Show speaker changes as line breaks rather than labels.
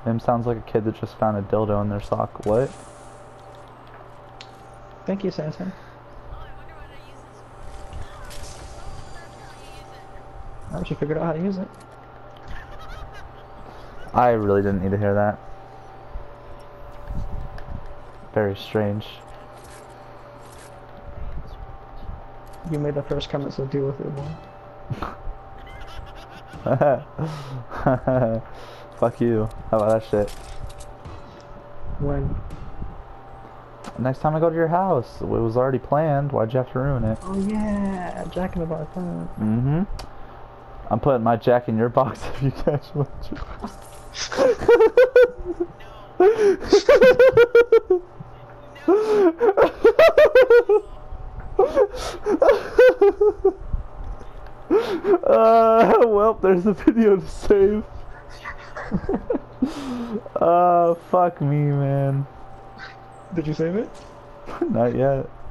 Him sounds like a kid that just found a dildo in their sock. What?
Thank you, Sanson. Oh, she figured out how to use it.
I really didn't need to hear that. Very strange.
You made the first comment, so deal with it, boy.
Fuck you. How about that shit?
When?
Next time I go to your house. It was already planned. Why'd you have to ruin it?
Oh yeah, Jack in the Box.
Mm-hmm. I'm putting my Jack in your box if you catch one. Well, there's a video to save. Fuck me, man.
Did you save it?
Not yet.